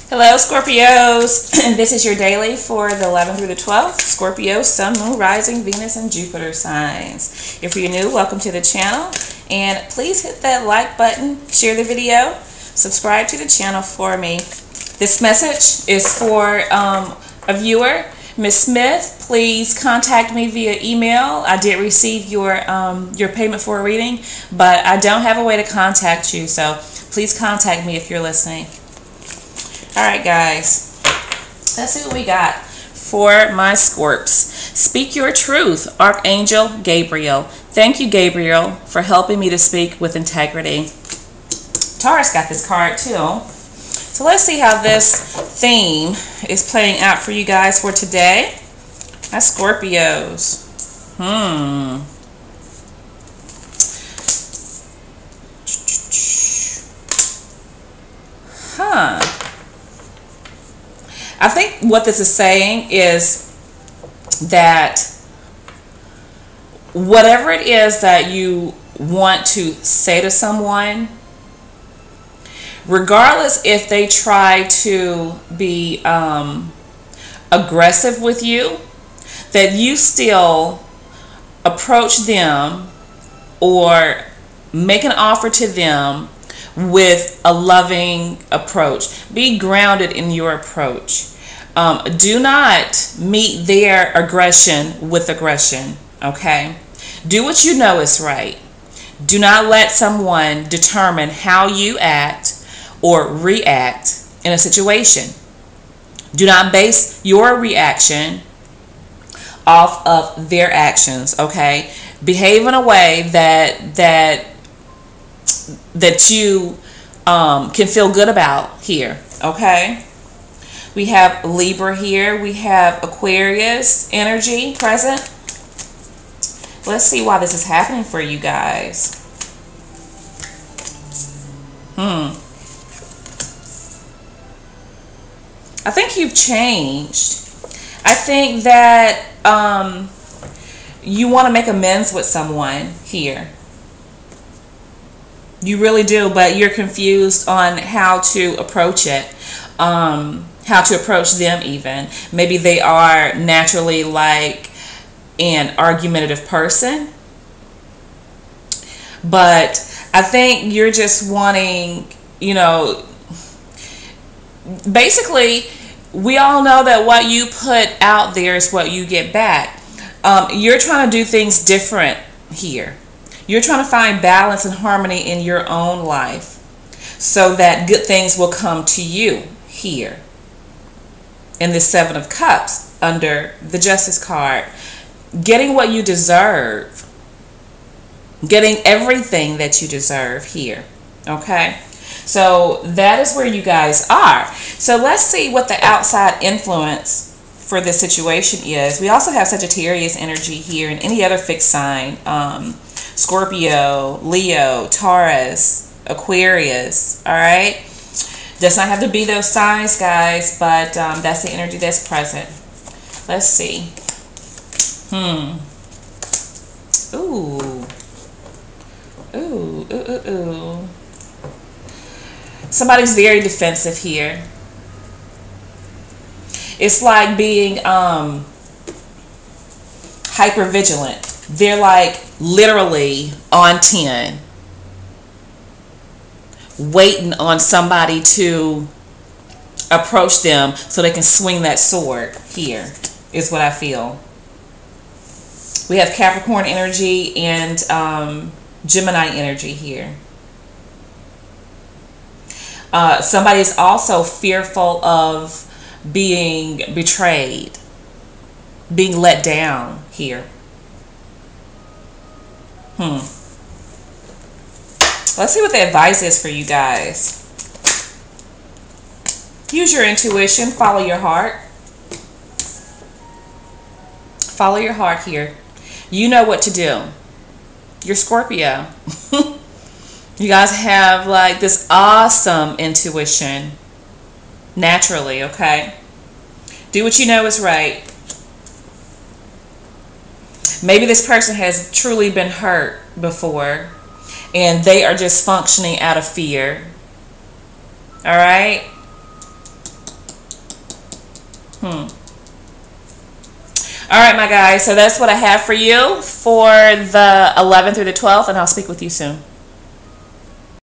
Hello, Scorpios. This is your daily for the 11th through the 12th. Scorpio, Sun, Moon, Rising, Venus, and Jupiter signs. If you're new, welcome to the channel. And please hit that like button, share the video, subscribe to the channel for me. This message is for a viewer. Miss Smith, please contact me via email. I did receive your payment for a reading, but I don't have a way to contact you, so please contact me if you're listening. All right, guys, let's see what we got for my Scorps. Speak your truth, Archangel Gabriel. Thank you, Gabriel, for helping me to speak with integrity. Taurus got this card too. So let's see how this theme is playing out for you guys for today. My Scorpios. I think what this is saying is that whatever it is that you want to say to someone, regardless if they try to be aggressive with you, that you still approach them or make an offer to them with a loving approach. Be grounded in your approach. Do not meet their aggression with aggression, okay? Do what you know is right. Do not let someone determine how you act or react in a situation. Do not base your reaction off of their actions, okay? Behave in a way that you can feel good about here, okay? We have Libra here. We have Aquarius energy present. Let's see why this is happening for you guys. I think you've changed. I think that you want to make amends with someone here. You really do, but you're confused on how to approach it. How to approach them even. Maybe they are naturally like an argumentative person. But I think you're just wanting, you know, basically, we all know that what you put out there is what you get back. You're trying to do things different here. You're trying to find balance and harmony in your own life so that good things will come to you here. In the Seven of Cups under the Justice card. Getting what you deserve. Getting everything that you deserve here. Okay? So that is where you guys are. So let's see what the outside influence for this situation is. We also have Sagittarius energy here and any other fixed sign. Scorpio, Leo, Taurus, Aquarius. Alright? Does not have to be those signs, guys, but that's the energy that's present. Let's see. Ooh. Ooh, ooh, ooh, ooh. Somebody's very defensive here. It's like being hyper vigilant. They're like literally on 10. Waiting on somebody to approach them so they can swing that sword here is what I feel. We have Capricorn energy and Gemini energy here. Somebody is also fearful of being betrayed, being let down here. Let's see what the advice is for you guys. Use your intuition. Follow your heart. Follow your heart here. You know what to do. You're Scorpio. You guys have like this awesome intuition. Naturally, okay? Do what you know is right. Maybe this person has truly been hurt before and they are just functioning out of fear. All right? All right, my guys. So that's what I have for you for the 11th through the 12th, and I'll speak with you soon.